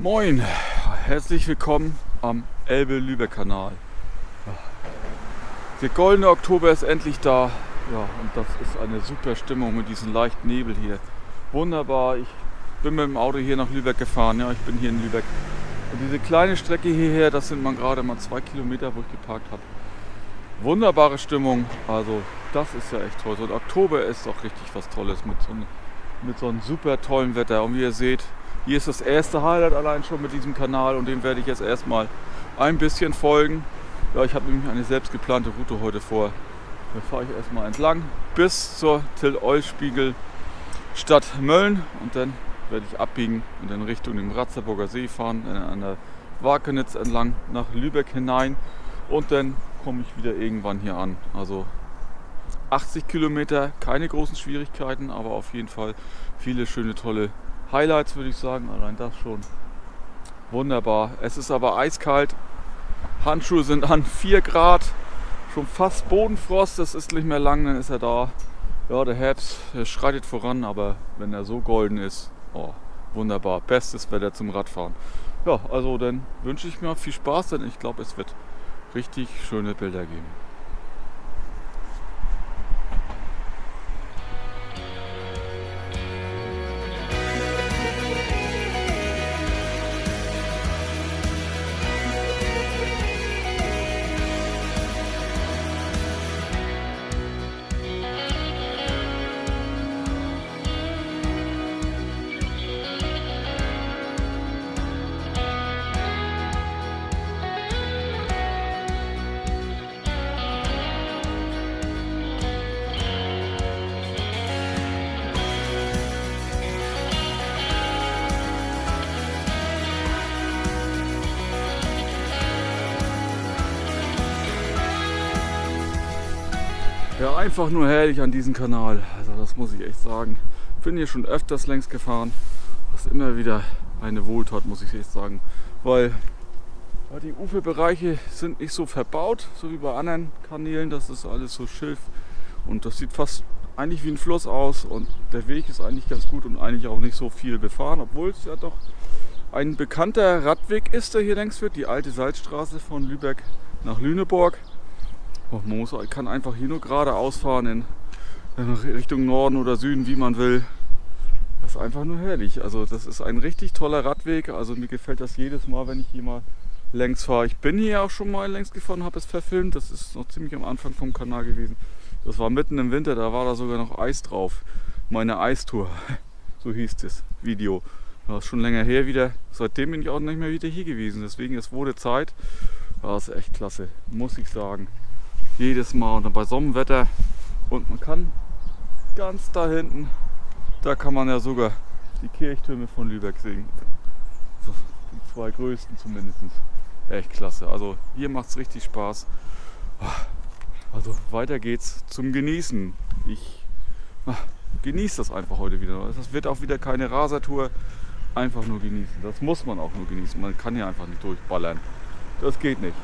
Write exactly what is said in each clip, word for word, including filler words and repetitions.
Moin, herzlich willkommen am Elbe-Lübeck-Kanal. Der goldene Oktober ist endlich da, ja, und das ist eine super Stimmung mit diesem leichten Nebel hier. Wunderbar, ich bin mit dem Auto hier nach Lübeck gefahren, ja, ich bin hier in Lübeck. Und diese kleine Strecke hierher, das sind man gerade mal zwei Kilometer, wo ich geparkt habe. Wunderbare Stimmung, also das ist ja echt toll. So ein Oktober ist doch richtig was Tolles mit so, mit so einem super tollen Wetter. Und wie ihr seht, hier ist das erste Highlight allein schon mit diesem Kanal und dem werde ich jetzt erstmal ein bisschen folgen. Ja, ich habe nämlich eine selbst geplante Route heute vor. Da fahre ich erstmal entlang bis zur Till-Eulenspiegel Stadt Mölln und dann werde ich abbiegen und in Richtung dem Ratzeburger See fahren, dann an der Wakenitz entlang nach Lübeck hinein und dann komme ich wieder irgendwann hier an. Also achtzig Kilometer, keine großen Schwierigkeiten, aber auf jeden Fall viele schöne, tolle Highlights, würde ich sagen. Allein das schon wunderbar. Es ist aber eiskalt. Handschuhe sind an vier Grad, schon fast Bodenfrost. Das ist nicht mehr lang, dann ist er da. Ja, der Herbst der schreitet voran, aber wenn er so golden ist, oh, wunderbar. Bestes Wetter zum Radfahren. Ja, also dann wünsche ich mir viel Spaß, denn ich glaube, es wird richtig schöne Bilder geben. Ja, einfach nur herrlich an diesem Kanal, also das muss ich echt sagen. Ich bin hier schon öfters längs gefahren, was immer wieder eine Wohltat, muss ich echt sagen. Weil ja, die Uferbereiche sind nicht so verbaut, so wie bei anderen Kanälen, das ist alles so Schilf und das sieht fast eigentlich wie ein Fluss aus und der Weg ist eigentlich ganz gut und eigentlich auch nicht so viel befahren, obwohl es ja doch ein bekannter Radweg ist, der hier längs führt, die alte Salzstraße von Lübeck nach Lüneburg. Oh, man muss, kann einfach hier nur geradeaus fahren in, in Richtung Norden oder Süden, wie man will. Das ist einfach nur herrlich. Also das ist ein richtig toller Radweg. Also mir gefällt das jedes Mal, wenn ich hier mal längs fahre. Ich bin hier auch schon mal längs gefahren, habe es verfilmt. Das ist noch ziemlich am Anfang vom Kanal gewesen. Das war mitten im Winter, da war da sogar noch Eis drauf. Meine Eistour, so hieß das Video. Das ist schon länger her wieder. Seitdem bin ich auch nicht mehr wieder hier gewesen. Deswegen, es wurde Zeit. Das ist echt klasse, muss ich sagen. Jedes Mal und dann bei Sonnenwetter und man kann ganz da hinten, da kann man ja sogar die Kirchtürme von Lübeck sehen. So, die zwei größten zumindest. Echt klasse. Also hier macht es richtig Spaß. Also weiter geht's zum Genießen. Ich genieße das einfach heute wieder. Es wird auch wieder keine Rasertour. Einfach nur genießen. Das muss man auch nur genießen. Man kann hier einfach nicht durchballern. Das geht nicht.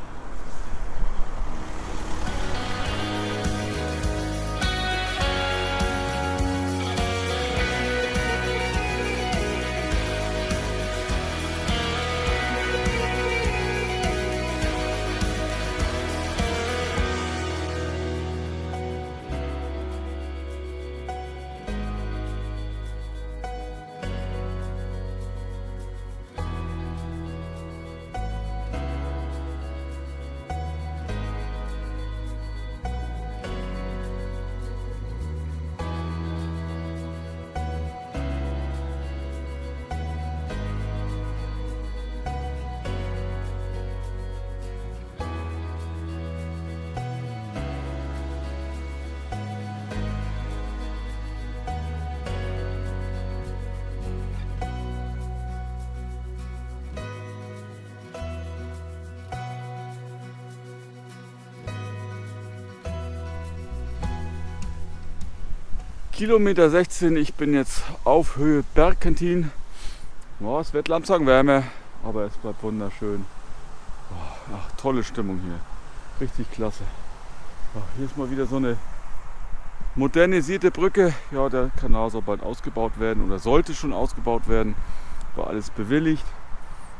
Kilometer sechzehn, ich bin jetzt auf Höhe Bergkentin. Ja, es wird langsam wärmer, aber es bleibt wunderschön. Ach, tolle Stimmung hier, richtig klasse. Ach, hier ist mal wieder so eine modernisierte Brücke. Ja, der Kanal soll bald ausgebaut werden oder sollte schon ausgebaut werden. War alles bewilligt.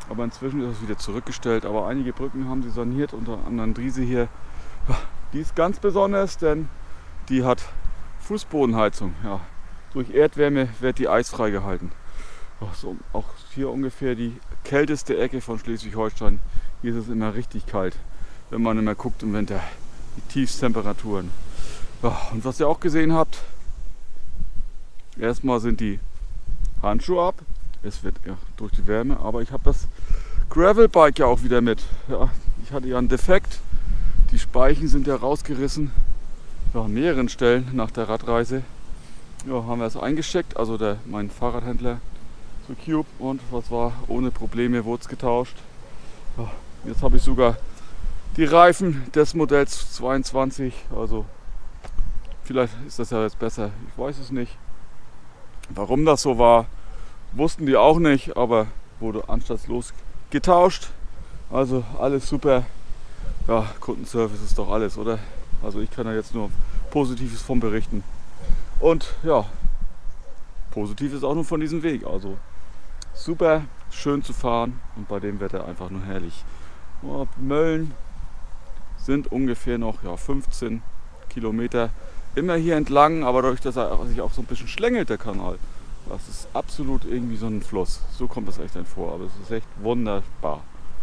Aber inzwischen ist es wieder zurückgestellt. Aber einige Brücken haben sie saniert, unter anderem diese hier. Die ist ganz besonders, denn die hat Fußbodenheizung. Ja, durch Erdwärme wird die eisfrei gehalten. So, auch hier ungefähr die kälteste Ecke von Schleswig-Holstein. Hier ist es immer richtig kalt, wenn man immer guckt im Winter. Die Tiefstemperaturen. Ja, und was ihr auch gesehen habt, erstmal sind die Handschuhe ab. Es wird ja, durch die Wärme, aber ich habe das Gravelbike ja auch wieder mit. Ja, ich hatte ja einen Defekt. Die Speichen sind ja rausgerissen. Ja, an mehreren Stellen nach der Radreise. Ja, haben wir es eingesteckt, also der, mein Fahrradhändler zu Cube, und was war, ohne Probleme wurde es getauscht. Ja, jetzt habe ich sogar die Reifen des Modells zweiundzwanzig, also vielleicht ist das ja jetzt besser, ich weiß es nicht. Warum das so war, wussten die auch nicht, aber wurde anstandslos getauscht. Also alles super. Ja, Kundenservice ist doch alles, oder? Also ich kann da jetzt nur Positives von berichten. Und ja, positiv ist auch nur von diesem Weg. Also super schön zu fahren und bei dem Wetter einfach nur herrlich. Ja, Mölln sind ungefähr noch ja, fünfzehn Kilometer immer hier entlang, aber dadurch, dass er sich auch so ein bisschen schlängelt, der Kanal, das ist absolut irgendwie so ein Fluss. So kommt das echt dann vor, aber es ist echt wunderbar.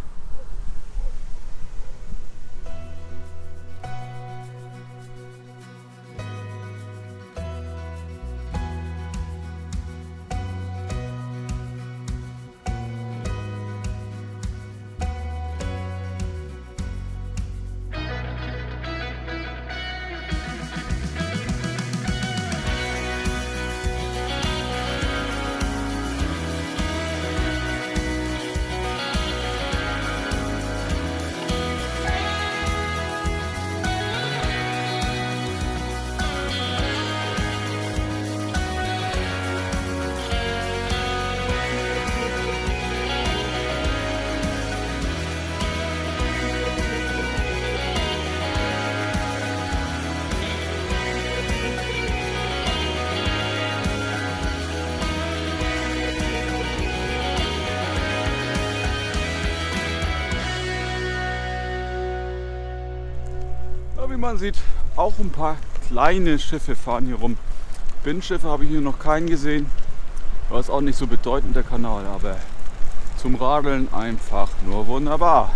Wie man sieht, auch ein paar kleine Schiffe fahren hier rum. Binnenschiffe habe ich hier noch keinen gesehen. Das ist auch nicht so bedeutend, der Kanal, aber zum Radeln einfach nur wunderbar.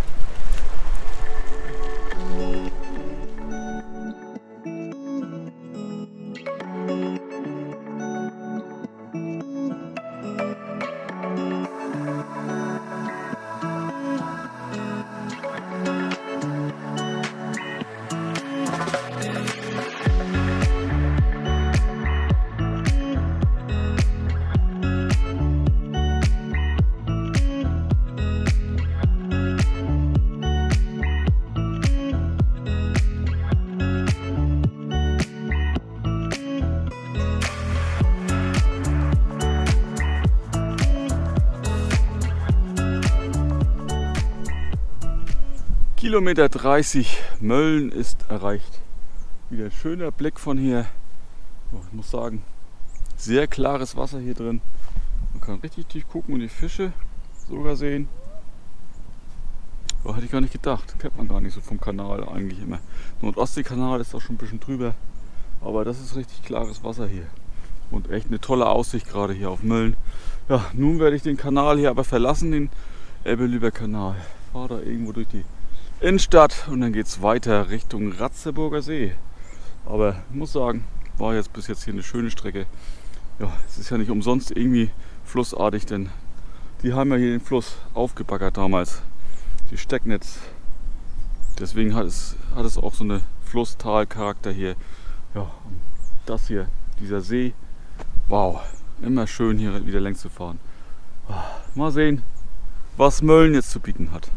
Kilometer dreißig Mölln ist erreicht. Wieder ein schöner Blick von hier. Oh, ich muss sagen, sehr klares Wasser hier drin. Man kann richtig tief gucken und die Fische sogar sehen. Oh, hätte ich gar nicht gedacht. Kennt man gar nicht so vom Kanal eigentlich immer. Nordostseekanal ist auch schon ein bisschen drüber. Aber das ist richtig klares Wasser hier. Und echt eine tolle Aussicht gerade hier auf Mölln. Ja, nun werde ich den Kanal hier aber verlassen, den Elbe-Lübeck-Kanal. Fahre da irgendwo durch die Innenstadt und dann geht es weiter Richtung Ratzeburger See. Aber ich muss sagen, war jetzt bis jetzt hier eine schöne Strecke. Ja, es ist ja nicht umsonst irgendwie flussartig, denn die haben ja hier den Fluss aufgebaggert damals. Die Stecknitz. Deswegen hat es, hat es auch so eine Flusstalcharakter hier. Ja, und das hier, dieser See. Wow, immer schön hier wieder längs zu fahren. Mal sehen, was Mölln jetzt zu bieten hat.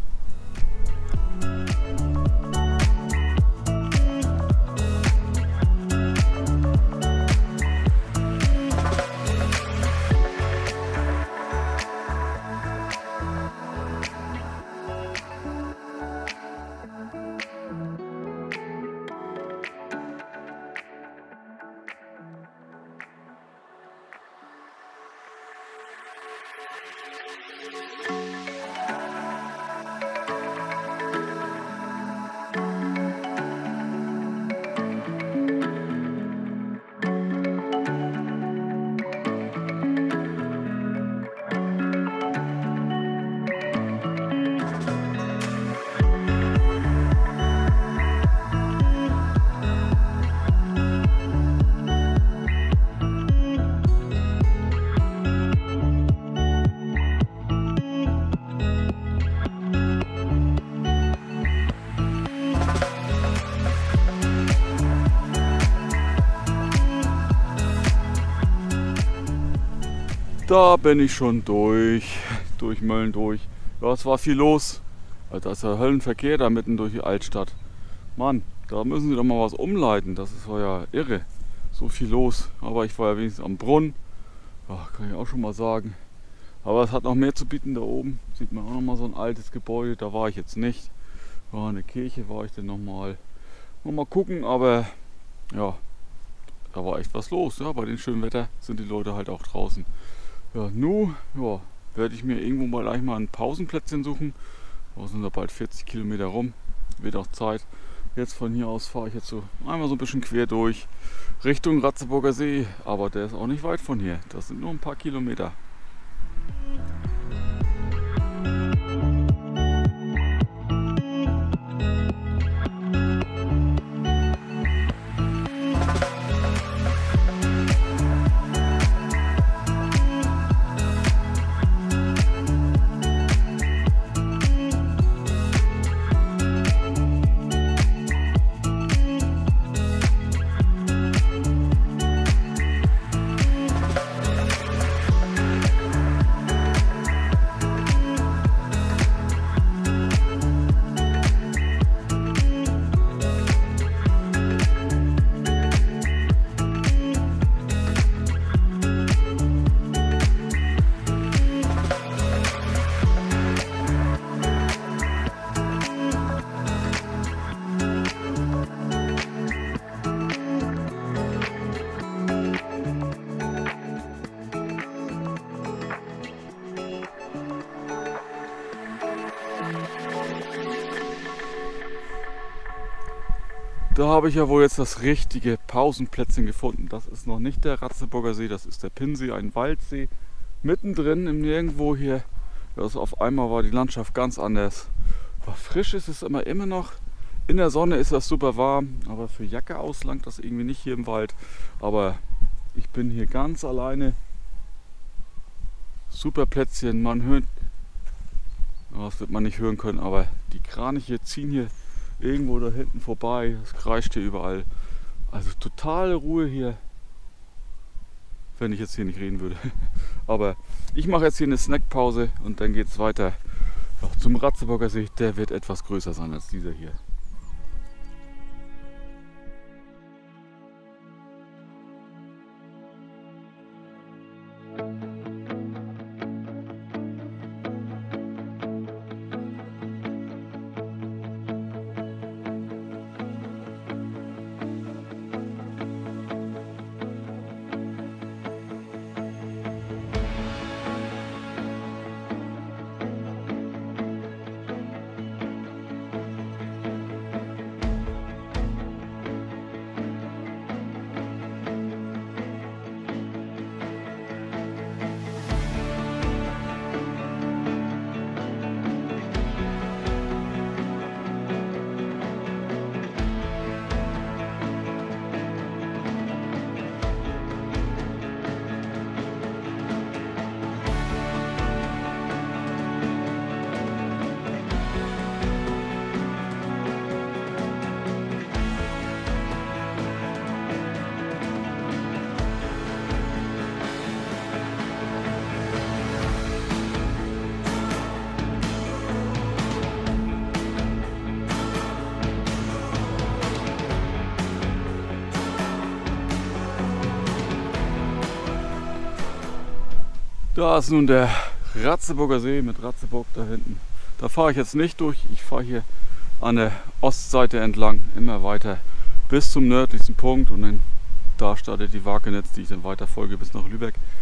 Da bin ich schon durch, durch Mölln durch. Ja, es war viel los. Da ist ja Höllenverkehr da mitten durch die Altstadt. Mann, da müssen sie doch mal was umleiten. Das ist ja irre. So viel los. Aber ich war ja wenigstens am Brunnen. Ja, kann ich auch schon mal sagen. Aber es hat noch mehr zu bieten da oben. Sieht man auch noch mal so ein altes Gebäude. Da war ich jetzt nicht. Ja, eine Kirche war ich dann noch mal. Noch mal gucken, aber ja, da war echt was los. Ja, bei dem schönen Wetter sind die Leute halt auch draußen. Ja, nun ja, werde ich mir irgendwo mal gleich mal ein Pausenplätzchen suchen. Da sind da bald vierzig Kilometer rum. Wird auch Zeit. Jetzt von hier aus fahre ich jetzt so einmal so ein bisschen quer durch Richtung Ratzeburger See. Aber der ist auch nicht weit von hier. Das sind nur ein paar Kilometer. Da habe ich ja wohl jetzt das richtige Pausenplätzchen gefunden. Das ist noch nicht der Ratzeburger See, das ist der Pinnsee, ein Waldsee. Mittendrin im Nirgendwo hier. Das auf einmal war die Landschaft ganz anders. Aber frisch ist es immer, immer noch. In der Sonne ist das super warm, aber für Jacke aus langt das irgendwie nicht hier im Wald. Aber ich bin hier ganz alleine. Super Plätzchen, man hört, das wird man nicht hören können, aber die Kraniche ziehen hier irgendwo da hinten vorbei, es kreischt hier überall. Also totale Ruhe hier, wenn ich jetzt hier nicht reden würde. Aber ich mache jetzt hier eine Snackpause und dann geht es weiter zum Ratzeburger See. Der wird etwas größer sein als dieser hier. Da ist nun der Ratzeburger See mit Ratzeburg da hinten. Da fahre ich jetzt nicht durch. Ich fahre hier an der Ostseite entlang, immer weiter bis zum nördlichsten Punkt und dann da startet die Wakenitz, die ich dann weiter folge bis nach Lübeck.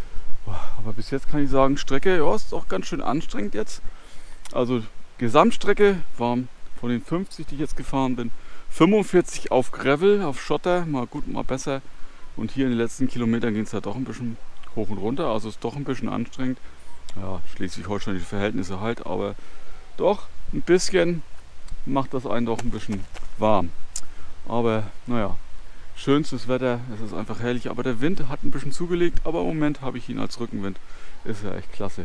Aber bis jetzt kann ich sagen, Strecke, ja, ist auch ganz schön anstrengend jetzt. Also Gesamtstrecke waren von den fünfzig, die ich jetzt gefahren bin, fünfundvierzig auf Gravel, auf Schotter, mal gut, mal besser. Und hier in den letzten Kilometern ging es halt doch ein bisschen hoch und runter, also ist doch ein bisschen anstrengend. Ja, schleswig-holsteinische Verhältnisse halt, aber doch ein bisschen macht das einen doch ein bisschen warm. Aber naja, schönstes Wetter, es ist einfach herrlich, aber der Wind hat ein bisschen zugelegt, aber im Moment habe ich ihn als Rückenwind. Ist ja echt klasse.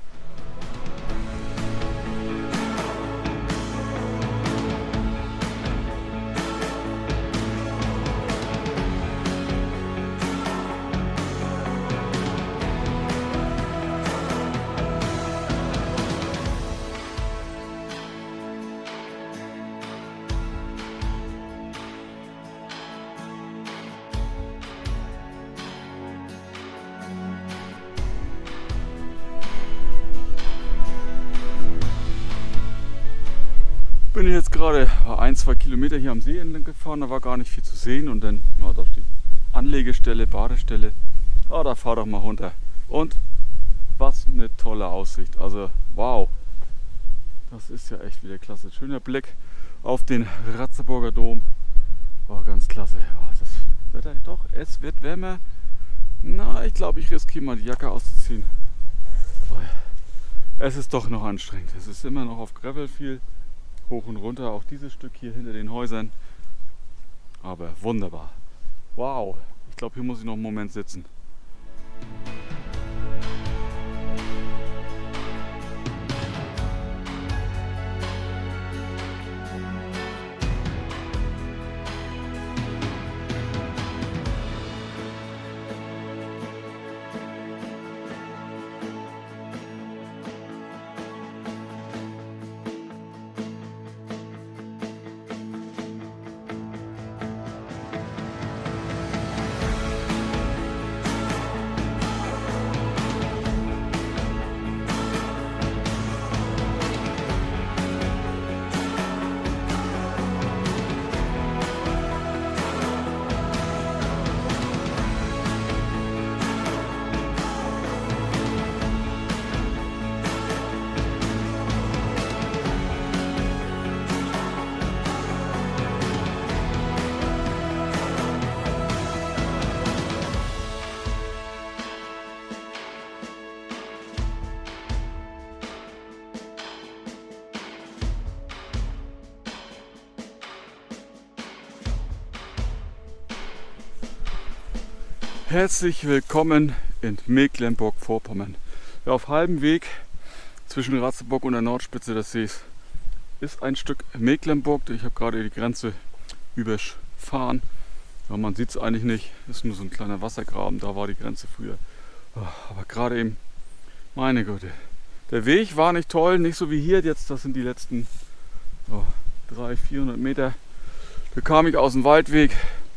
Bin ich jetzt gerade ein, zwei Kilometer hier am See entlang gefahren, da war gar nicht viel zu sehen und dann, ja, da steht Anlegestelle, Badestelle. Ah, da fahr doch mal runter. Und was eine tolle Aussicht. Also wow, das ist ja echt wieder klasse. Schöner Blick auf den Ratzeburger Dom. War ganz klasse. Oh, das Wetter doch, es wird wärmer. Na, ich glaube, ich riskiere mal die Jacke auszuziehen. Es ist doch noch anstrengend. Es ist immer noch auf Gravel viel. Hoch und runter, auch dieses Stück hier hinter den Häusern. Aber wunderbar. Wow, ich glaube, hier muss ich noch einen Moment sitzen. Herzlich willkommen in Mecklenburg-Vorpommern. Ja, auf halbem Weg zwischen Ratzeburg und der Nordspitze des Sees ist ein Stück Mecklenburg. Ich habe gerade die Grenze überfahren. Ja, man sieht es eigentlich nicht, ist nur so ein kleiner Wassergraben, da war die Grenze früher. Aber gerade eben, meine Güte, der Weg war nicht toll, nicht so wie hier jetzt, das sind die letzten oh, dreihundert, vierhundert Meter. Da kam ich aus dem Waldweg,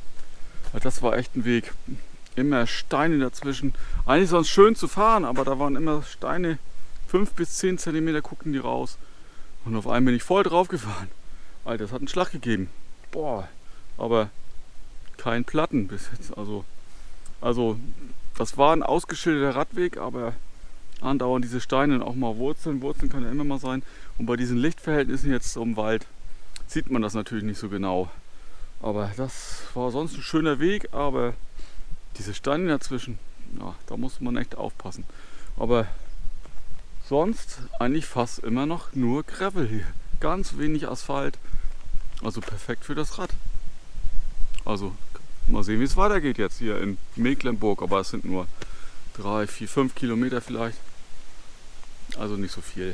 das war echt ein Weg. Immer Steine dazwischen. Eigentlich sonst schön zu fahren, aber da waren immer Steine, fünf bis zehn Zentimeter guckten die raus. Und auf einmal bin ich voll drauf gefahren. Alter, das hat einen Schlag gegeben. Boah, aber kein Platten bis jetzt. Also, also das war ein ausgeschilderter Radweg, aber andauernd diese Steine und auch mal Wurzeln. Wurzeln kann ja immer mal sein. Und bei diesen Lichtverhältnissen jetzt im Wald sieht man das natürlich nicht so genau. Aber das war sonst ein schöner Weg, aber diese Steine dazwischen, ja, da muss man echt aufpassen. Aber sonst eigentlich fast immer noch nur Gravel hier. Ganz wenig Asphalt. Also perfekt für das Rad. Also mal sehen, wie es weitergeht jetzt hier in Mecklenburg. Aber es sind nur drei, vier, fünf Kilometer vielleicht. Also nicht so viel.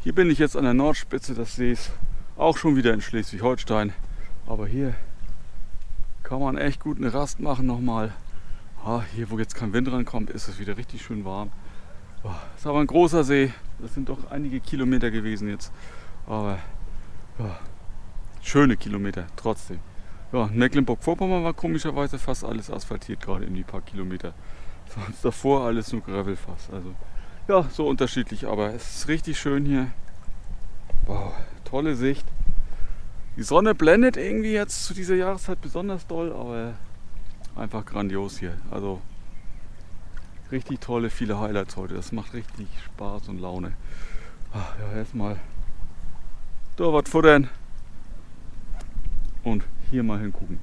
Hier bin ich jetzt an der Nordspitze des Sees, auch schon wieder in Schleswig-Holstein. Aber hier kann man echt gut eine Rast machen nochmal. Ah, hier, wo jetzt kein Wind rankommt, ist es wieder richtig schön warm. Oh, ist aber ein großer See. Das sind doch einige Kilometer gewesen jetzt. Aber ja, schöne Kilometer trotzdem. Ja, Mecklenburg-Vorpommern war komischerweise fast alles asphaltiert, gerade in die paar Kilometer. Sonst davor alles nur Gravel fast. Also ja, so unterschiedlich, aber es ist richtig schön hier. Wow, tolle Sicht. Die Sonne blendet irgendwie jetzt zu dieser Jahreszeit besonders doll, aber einfach grandios hier. Also richtig tolle, viele Highlights heute. Das macht richtig Spaß und Laune. Ach, ja, erstmal da was futtern und hier mal hingucken.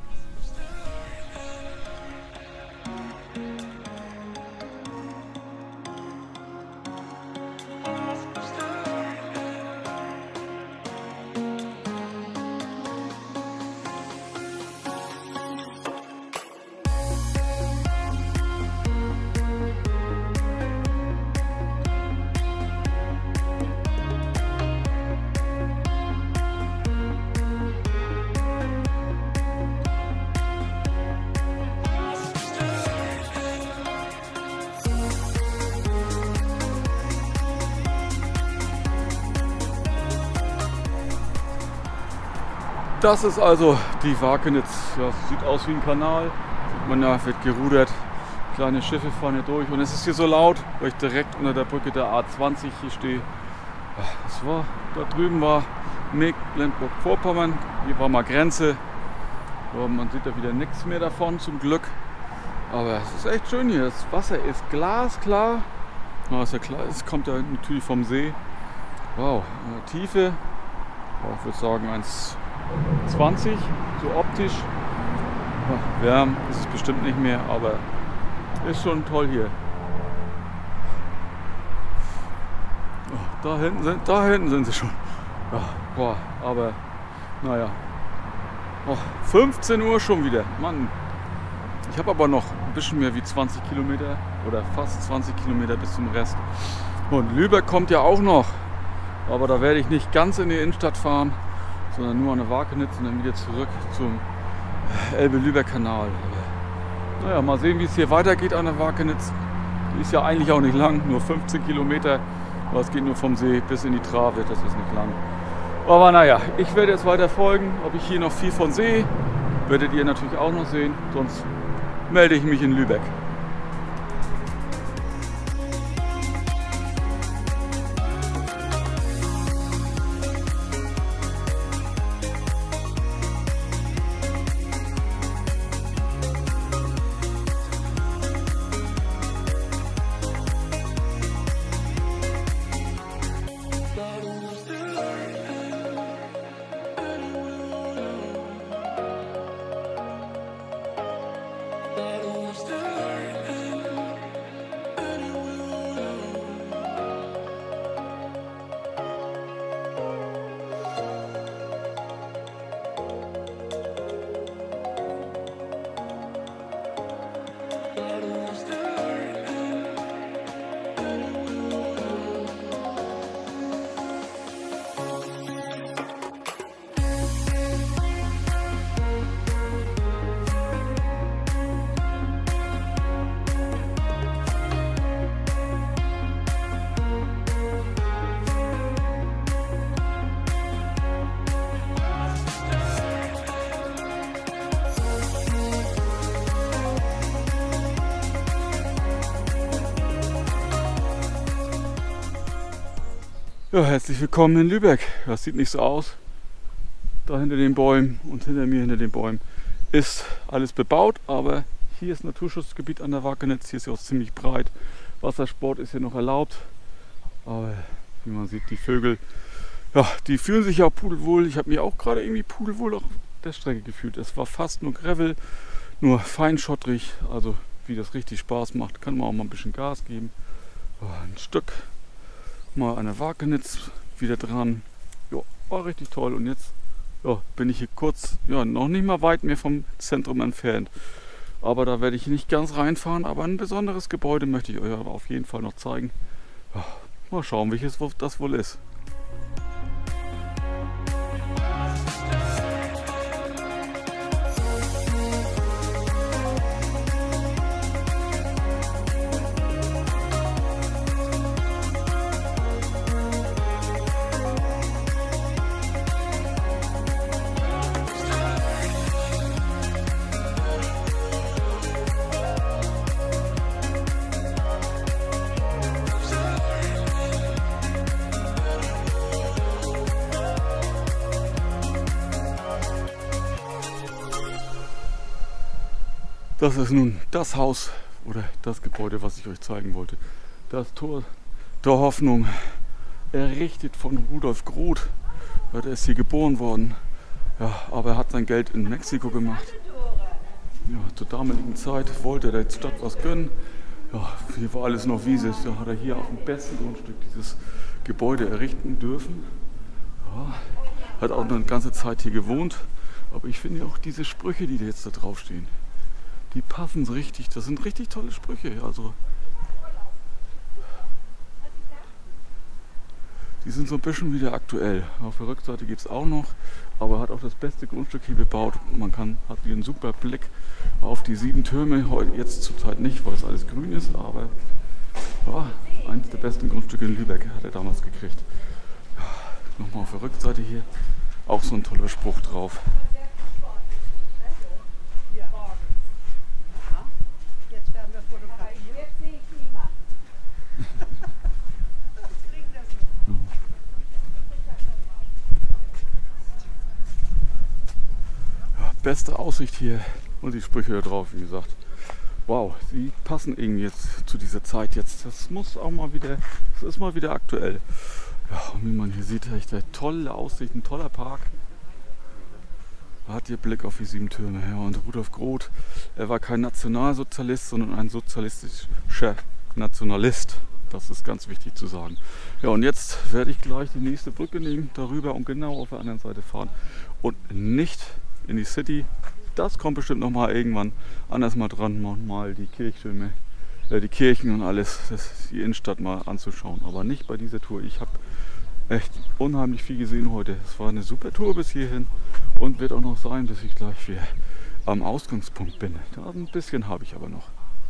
Das ist also die Wakenitz. Ja, sieht aus wie ein Kanal. Sieht man ja, wird gerudert. Kleine Schiffe fahren hier durch. Und es ist hier so laut, weil ich direkt unter der Brücke der A zwanzig hier stehe. Das war, da drüben war Mecklenburg-Vorpommern. Hier war mal Grenze. Ja, man sieht da wieder nichts mehr davon, zum Glück. Aber es ist echt schön hier. Das Wasser ist glasklar. Ja, ist ja klar, es kommt ja natürlich vom See. Wow, Tiefe. Ja, ich würde sagen eins zwanzig, so optisch. Ja, wärm ist es bestimmt nicht mehr, aber ist schon toll hier. Oh, da, hinten sind, da hinten sind sie schon. Ja, boah, aber naja. Oh, fünfzehn Uhr schon wieder. Mann. Ich habe aber noch ein bisschen mehr wie zwanzig Kilometer oder fast zwanzig Kilometer bis zum Rest. Und Lübeck kommt ja auch noch. Aber da werde ich nicht ganz in die Innenstadt fahren, sondern nur an der Wakenitz und dann wieder zurück zum Elbe-Lübeck-Kanal. Naja, mal sehen, wie es hier weitergeht an der Wakenitz. Die ist ja eigentlich auch nicht lang, nur fünfzehn Kilometer. Aber es geht nur vom See bis in die Trave, das ist nicht lang. Aber naja, ich werde jetzt weiter folgen. Ob ich hier noch viel von sehe, werdet ihr natürlich auch noch sehen. Sonst melde ich mich in Lübeck. Ja, herzlich willkommen in Lübeck. Das sieht nicht so aus. Da hinter den Bäumen und hinter mir hinter den Bäumen ist alles bebaut, aber hier ist Naturschutzgebiet an der Wakenitz. Hier ist ja auch ziemlich breit. Wassersport ist hier noch erlaubt. Aber wie man sieht, die Vögel, ja, die fühlen sich ja pudelwohl. Ich habe mich auch gerade irgendwie pudelwohl auf der Strecke gefühlt. Es war fast nur Gravel, nur feinschottrig. Also wie das richtig Spaß macht, kann man auch mal ein bisschen Gas geben. Ein Stück mal an der Wakenitz wieder dran. Ja, war richtig toll. Und jetzt ja, bin ich hier kurz, ja, noch nicht mal weit mehr vom Zentrum entfernt. Aber da werde ich nicht ganz reinfahren. Aber ein besonderes Gebäude möchte ich euch auf jeden Fall noch zeigen. Ja, mal schauen, welches das wohl ist. Das ist nun das Haus oder das Gebäude, was ich euch zeigen wollte. Das Tor der Hoffnung, errichtet von Rudolf Groth. Ja, der ist hier geboren worden, ja, aber er hat sein Geld in Mexiko gemacht. Ja, zur damaligen Zeit wollte er der Stadt was gönnen. Ja, hier war alles noch Wiese, da hat er hier auf dem besten Grundstück dieses Gebäude errichten dürfen. Ja, hat auch noch eine ganze Zeit hier gewohnt. Aber ich finde auch diese Sprüche, die jetzt da draufstehen, die passen so richtig. Das sind richtig tolle Sprüche. Also die sind so ein bisschen wieder aktuell. Auf der Rückseite gibt es auch noch, aber er hat auch das beste Grundstück hier bebaut. Man kann, hat hier einen super Blick auf die sieben Türme. Heute, jetzt zurzeit nicht, weil es alles grün ist, aber ja, eines der besten Grundstücke in Lübeck hat er damals gekriegt. Ja, nochmal auf der Rückseite hier auch so ein toller Spruch drauf. Beste Aussicht hier und die Sprüche da drauf, wie gesagt. Wow, die passen irgendwie jetzt zu dieser Zeit jetzt. Das muss auch mal wieder, das ist mal wieder aktuell. Ja, und wie man hier sieht, echt eine tolle Aussicht, ein toller Park. Da hat ihr Blick auf die sieben Türme. Ja, und Rudolf Groth, er war kein Nationalsozialist, sondern ein sozialistischer Nationalist. Das ist ganz wichtig zu sagen. Ja, und jetzt werde ich gleich die nächste Brücke nehmen, darüber und genau auf der anderen Seite fahren. Und nicht in die City. Das kommt bestimmt noch mal irgendwann anders mal dran, mal die Kirchtürme, äh, die Kirchen und alles, das, die Innenstadt mal anzuschauen. Aber nicht bei dieser Tour. Ich habe echt unheimlich viel gesehen heute. Es war eine super Tour bis hierhin und wird auch noch sein, bis ich gleich wieder am Ausgangspunkt bin. Da ein bisschen habe ich aber noch.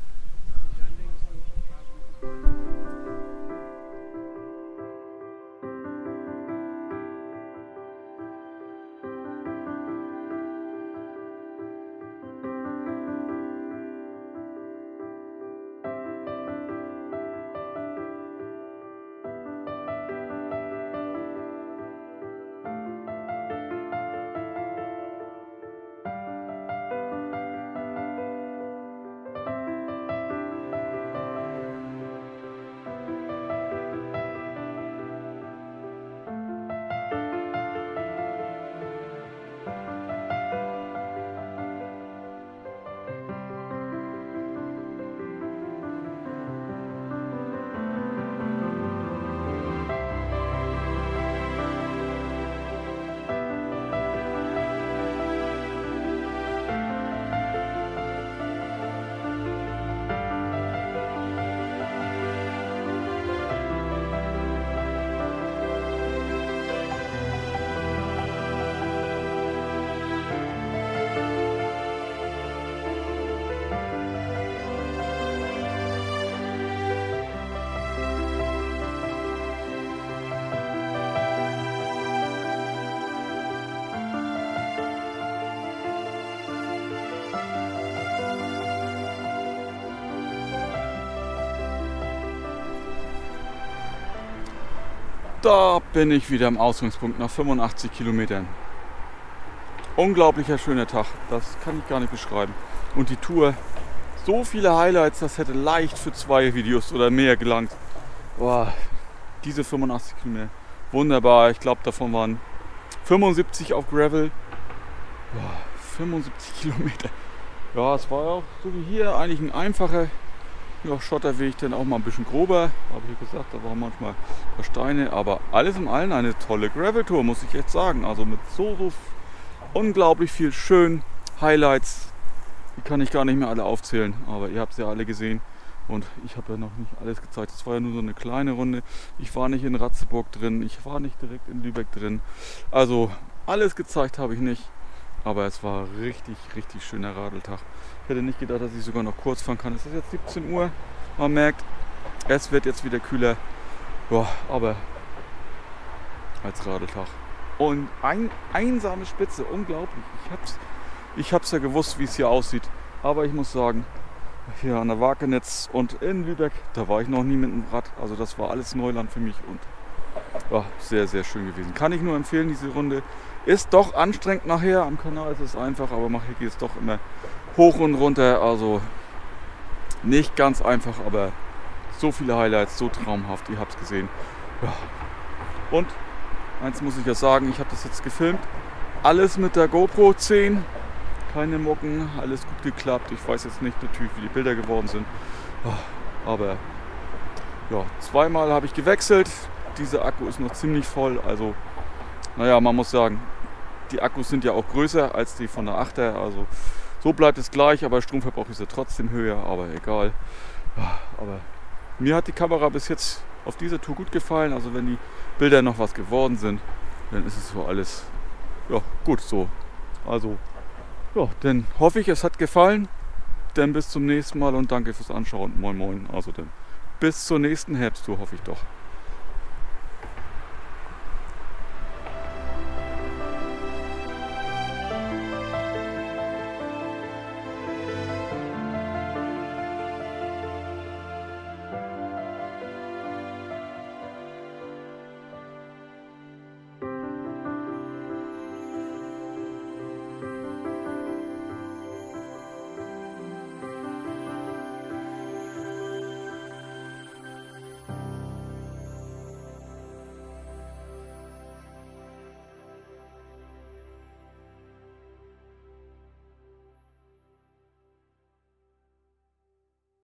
Da bin ich wieder am Ausgangspunkt nach fünfundachtzig Kilometern. Unglaublicher schöner Tag, das kann ich gar nicht beschreiben. Und die Tour, so viele Highlights, das hätte leicht für zwei Videos oder mehr gelangt. Boah, diese fünfundachtzig Kilometer, wunderbar. Ich glaube, davon waren fünfundsiebzig auf Gravel. Boah, fünfundsiebzig Kilometer. Ja, es war auch so wie hier eigentlich ein einfacher ja, Schotterweg, dann auch mal ein bisschen grober, habe ich gesagt, da waren manchmal ein paar Steine, aber alles in allem eine tolle Gravel-Tour, muss ich echt sagen. Also mit so, so unglaublich viel schönen Highlights, die kann ich gar nicht mehr alle aufzählen, aber ihr habt sie ja alle gesehen und ich habe ja noch nicht alles gezeigt. Es war ja nur so eine kleine Runde, ich war nicht in Ratzeburg drin, ich war nicht direkt in Lübeck drin, also alles gezeigt habe ich nicht. Aber es war richtig, richtig schöner Radeltag. Ich hätte nicht gedacht, dass ich sogar noch kurz fahren kann. Es ist jetzt siebzehn Uhr. Man merkt, es wird jetzt wieder kühler. Boah, aber als Radeltag. Und ein, einsame Spitze, unglaublich. Ich hab's, ich hab's ja gewusst, wie es hier aussieht. Aber ich muss sagen, hier an der Wakenitz und in Lübeck, da war ich noch nie mit dem Rad. Also das war alles Neuland für mich und war sehr, sehr schön gewesen. Kann ich nur empfehlen, diese Runde. Ist doch anstrengend nachher, am Kanal ist es einfach, aber nachher geht es doch immer hoch und runter, also nicht ganz einfach, aber so viele Highlights, so traumhaft, ihr habt es gesehen. Ja. Und eins muss ich ja sagen, ich habe das jetzt gefilmt, alles mit der GoPro zehn, keine Mucken, alles gut geklappt. Ich weiß jetzt nicht natürlich, wie die Bilder geworden sind, aber ja, zweimal habe ich gewechselt. Dieser Akku ist noch ziemlich voll, also naja, man muss sagen, die Akkus sind ja auch größer als die von der achter, also so bleibt es gleich, aber Stromverbrauch ist ja trotzdem höher, aber egal. Ja, aber mir hat die Kamera bis jetzt auf dieser Tour gut gefallen, also wenn die Bilder noch was geworden sind, dann ist es so alles ja, gut so. Also ja, dann hoffe ich, es hat gefallen. Dann bis zum nächsten Mal und danke fürs Anschauen. Moin moin. Also dann bis zur nächsten Herbsttour hoffe ich doch.